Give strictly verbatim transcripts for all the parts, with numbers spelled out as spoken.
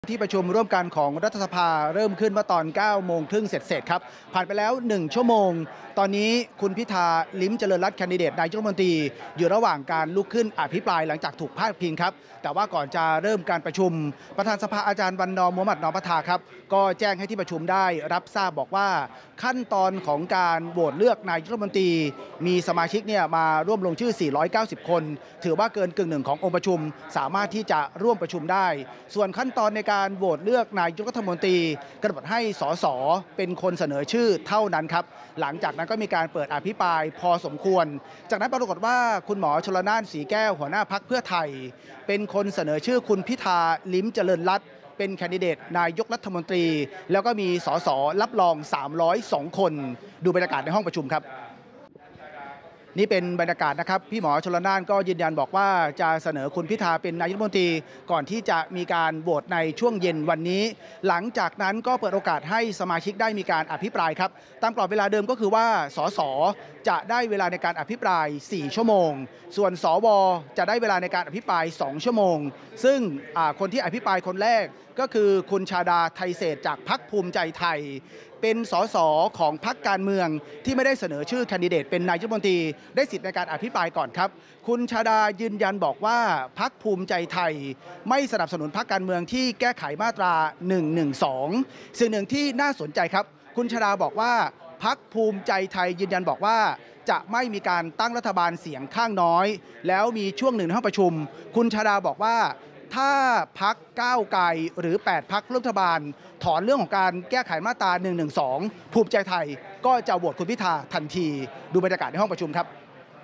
ที่ประชุมร่วมกันของรัฐสภาเริ่มขึ้นเมื่อตอนเก้าโมงครึ่งเสร็จๆครับผ่านไปแล้วหนึ่งชั่วโมงตอนนี้คุณพิธาลิ้มเจริญรัตน์แคนดิเดตนายกรัฐมนตรีอยู่ระหว่างการลุกขึ้นอภิปรายหลังจากถูกพาดพิงครับแต่ว่าก่อนจะเริ่มการประชุมประธานสภาอาจารย์วันนอร์มูฮัมหมัดนอมัทธาครับก็แจ้งให้ที่ประชุมได้รับทราบบอกว่าขั้นตอนของการโหวตเลือกนายกรัฐมนตรีมีสมาชิกเนี่ยมาร่วมลงชื่อสี่ร้อยเก้าสิบคนถือว่าเกินกึ่งหนึ่งขององค์ประชุมสามารถที่จะร่วมประชุมได้ส่วนขั้นตอนในการโหวตเลือกนายกรัฐมนตรีกำหนดให้สสเป็นคนเสนอชื่อเท่านั้นครับหลังจากนั้นก็มีการเปิดอภิปรายพอสมควรจากนั้นปรากฏว่าคุณหมอชลน่านสีแก้วหัวหน้าพรรคเพื่อไทยเป็นคนเสนอชื่อคุณพิธาลิ้มเจริญรัตน์เป็นแคนดิเดตนายกรัฐมนตรีแล้วก็มีสสรับรองสามร้อยสองคนดูบรรยากาศในห้องประชุมครับนี่เป็นบรรยากาศนะครับพี่หมอชลน่านก็ยืนยันบอกว่าจะเสนอคุณพิธาเป็นนายกรัฐมนตรีก่อนที่จะมีการโหวตในช่วงเย็นวันนี้หลังจากนั้นก็เปิดโอกาสให้สมาชิกได้มีการอภิปรายครับตามกรอบเวลาเดิมก็คือว่าสสจะได้เวลาในการอภิปรายสี่ชั่วโมงส่วนสวจะได้เวลาในการอภิปรายสองชั่วโมงซึ่งคนที่อภิปรายคนแรกก็คือคุณชาดาไทเศษจากพรรคภูมิใจไทยเป็นสสของพรรคการเมืองที่ไม่ได้เสนอชื่อแคนดิเดตเป็นนายกรัฐมนตรีได้สิทธิ์ในการอภิปรายก่อนครับคุณชาดายืนยันบอกว่าพรรคภูมิใจไทยไม่สนับสนุนพรรคการเมืองที่แก้ไขมาตราหนึ่งหนึ่งสองสิ่งหนึ่งที่น่าสนใจครับคุณชาดาบอกว่าพรรคภูมิใจไทยยืนยันบอกว่าจะไม่มีการตั้งรัฐบาลเสียงข้างน้อยแล้วมีช่วงหนึ่งในห้องประชุมคุณชาดาบอกว่าถ้าพรรคก้าวไกลหรือแปดพรรคร่วมรัฐบาลถอนเรื่องของการแก้ไขมาตราหนึ่งหนึ่งสองภูมิใจไทยก็จะโหวตคุณพิธาทันทีดูบรรยากาศในห้องประชุมครับ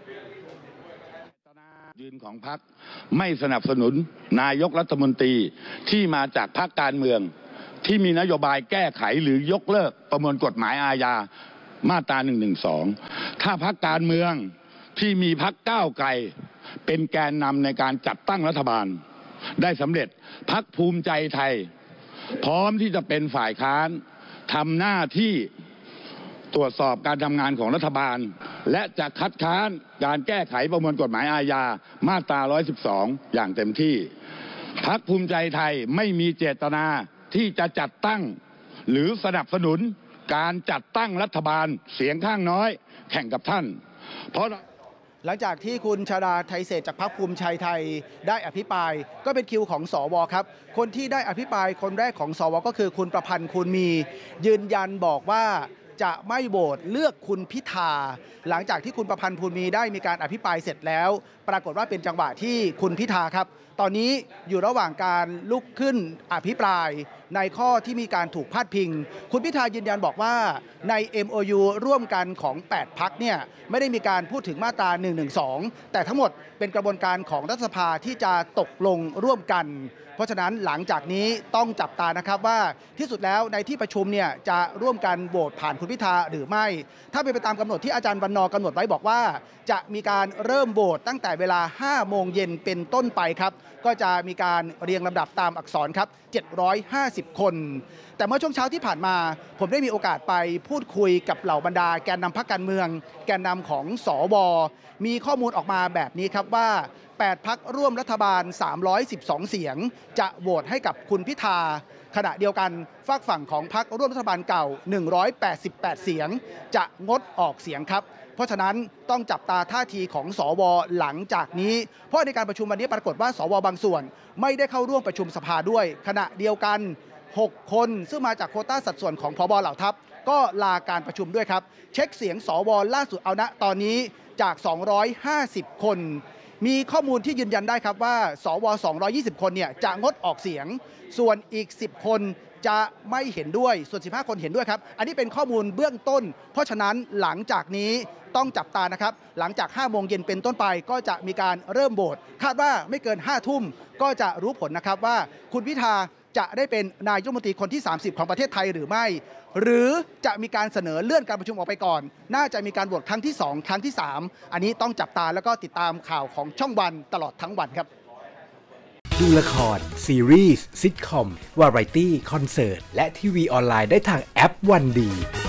ยืนของพรรคไม่สนับสนุนนายกรัฐมนตรีที่มาจากพรรคการเมืองที่มีนโยบายแก้ไขหรือยกเลิกประมวลกฎหมายอาญามาตราหนึ่งหนึ่งสองถ้าพรรคการเมืองที่มีพรรคก้าวไกลเป็นแกนนำในการจัดตั้งรัฐบาลได้สำเร็จพรรคภูมิใจไทยพร้อมที่จะเป็นฝ่ายค้านทำหน้าที่ตรวจสอบการทำงานของรัฐบาลและจะคัดค้านการแก้ไขประมวลกฎหมายอาญามาตราหนึ่งร้อยสิบสองอย่างเต็มที่พรรคภูมิใจไทยไม่มีเจตนาที่จะจัดตั้งหรือสนับสนุนการจัดตั้งรัฐบาลเสียงข้างน้อยแข่งกับท่านเพราะหลังจากที่คุณชาดาไทเศษจากพรรคภูมิใจไทยได้อภิปรายก็เป็นคิวของสวครับคนที่ได้อภิปรายคนแรกของสวก็คือคุณประพันธ์คูณมียืนยันบอกว่าจะไม่โหวตเลือกคุณพิธาหลังจากที่คุณประพันธ์คูณมีได้มีการอภิปรายเสร็จแล้วปรากฏว่าเป็นจังหวะที่คุณพิธาครับตอนนี้อยู่ระหว่างการลุกขึ้นอภิปรายในข้อที่มีการถูกพาดพิงคุณพิธายืนยันบอกว่าใน เอ็ม โอ ยู ร่วมกันของแปดพรรคเนี่ยไม่ได้มีการพูดถึงมาตราหนึ่งหนึ่งสองแต่ทั้งหมดเป็นกระบวนการของรัฐสภาที่จะตกลงร่วมกันเพราะฉะนั้นหลังจากนี้ต้องจับตานะครับว่าที่สุดแล้วในที่ประชุมเนี่ยจะร่วมกันโหวตผ่านคุณพิธาหรือไม่ถ้าเป็นไปตามกำหนดที่อาจารย์วันนอร์กำหนดไว้บอกว่าจะมีการเริ่มโหวตตั้งแต่เวลาห้าโมงเย็นเป็นต้นไปครับก็จะมีการเรียงลำดับตามอักษรครับเจ็ดร้อยห้าสิบคนแต่เมื่อช่วงเช้าที่ผ่านมาผมได้มีโอกาสไปพูดคุยกับเหล่าบรรดาแกนนำพรรคการเมืองแกนนำของสวมีข้อมูลออกมาแบบนี้ครับว่าแปดพรรคร่วมรัฐบาลสามร้อยสิบสองเสียงจะโหวตให้กับคุณพิธาขณะเดียวกันฝากฝั่งของพรรคร่วมรัฐบาลเก่าหนึ่งร้อยแปดสิบแปดเสียงจะงดออกเสียงครับเพราะฉะนั้นต้องจับตาท่าทีของสวหลังจากนี้เพราะในการประชุมวันนี้ปรากฏว่าสวบางส่วนไม่ได้เข้าร่วมประชุมสภาด้วยขณะเดียวกันหกคนซึ่งมาจากโควต้าสัดส่วนของผบ.เหล่าทัพก็ลาการประชุมด้วยครับเช็คเสียงสวล่าสุดเอาณตอนนี้จากสองร้อยห้าสิบคนมีข้อมูลที่ยืนยันได้ครับว่าสวสองร้อยยี่สิบคนเนี่ยจะงดออกเสียงส่วนอีกสิบคนจะไม่เห็นด้วยส่วนสิบห้าคนเห็นด้วยครับอันนี้เป็นข้อมูลเบื้องต้นเพราะฉะนั้นหลังจากนี้ต้องจับตานะครับหลังจากห้าโมงเย็นเป็นต้นไปก็จะมีการเริ่มโหวตคาดว่าไม่เกินห้าทุ่มก็จะรู้ผลนะครับว่าคุณพิธาจะได้เป็นนายกรัฐมนตรีคนที่สามสิบของประเทศไทยหรือไม่หรือจะมีการเสนอเลื่อนการประชุมออกไปก่อนน่าจะมีการโหวตครั้งที่สองครั้งที่สามอันนี้ต้องจับตาแล้วก็ติดตามข่าวของช่องวันตลอดทั้งวันครับดูละครซีรีส์ซิทคอมวาไรตี้คอนเสิร์ตและทีวีออนไลน์ได้ทางแอปวันดี